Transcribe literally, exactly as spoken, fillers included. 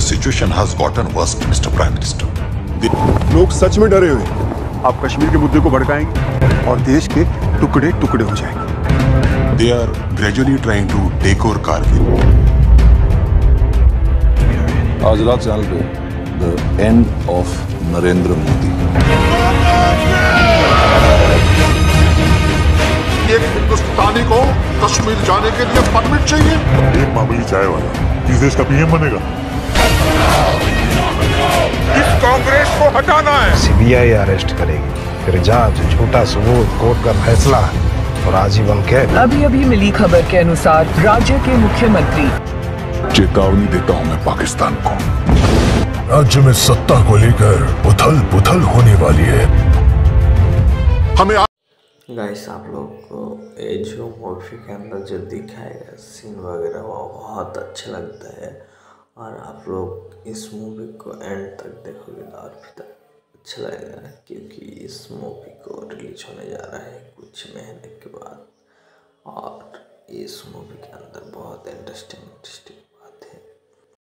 situation has gotten worse, Mister Prime Minister. लोग सच में डरे हुए हैं। आप कश्मीर के मुद्दे को भड़काएंगे और देश के टुकड़े टुकड़े हो जाएंगे। They are gradually trying to take over Kargil. आज रात चैनल पे the end of Narendra Modi. एक हिंदुस्तानी को कश्मीर जाने के लिए परमिट चाहिए। एक मामूली चाय वाला इस देश का पीएम बनेगा। इस कांग्रेस को हटाना है। सीबीआई अरेस्ट करेगी, फिर जांच, झूठा सबूत, कोर्ट का फैसला और आजीवन कैद। अभी अभी मिली खबर के अनुसार राज्य के मुख्यमंत्री। चेतावनी देता हूं मैं पाकिस्तान को, राज्य में सत्ता को लेकर उथल पुथल होने वाली है। हमें गाइस आप लोग को ये जो मूवी के अंदर जो दिखाएगा सीन वगैरह वो बहुत अच्छा लगता है और आप लोग इस मूवी को एंड तक देखोगे तो और भी अच्छा लगेगा, क्योंकि इस मूवी को रिलीज होने जा रहा है कुछ महीने के बाद और इस मूवी के अंदर बहुत इंटरेस्टिंग इंटरेस्टिंग